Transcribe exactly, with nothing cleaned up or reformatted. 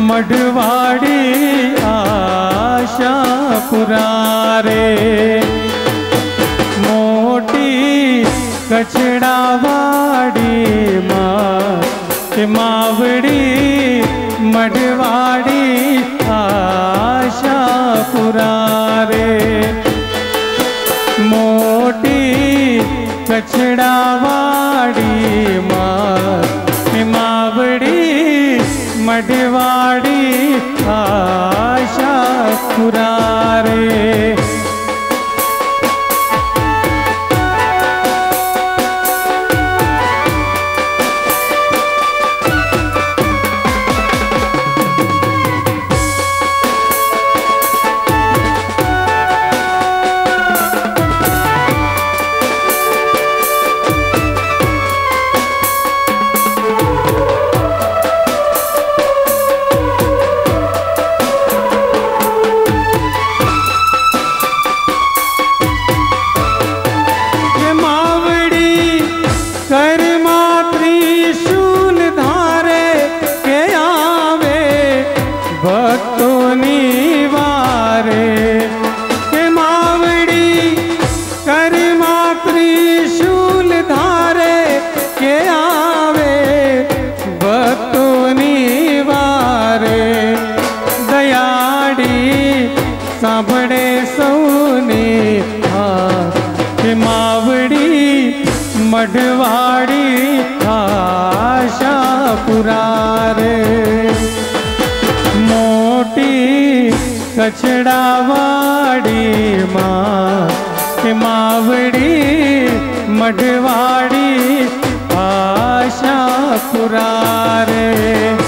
मढ़वाड़ी आशापुरा रे। मोटी कचड़ावाड़ी माँ मावड़ी मढ़वाड़ी आशापुरा रे। मोटी कचड़ावाड़ी माँ मावड़ी मढ़वाड़ी आशापुरा रे। साबड़े सौने मावड़ी मढ़वाड़ी आशापुरा रे। मोटी कचड़ावाड़ी माँ मावड़ी मढ़वाड़ी आशापुरा रे।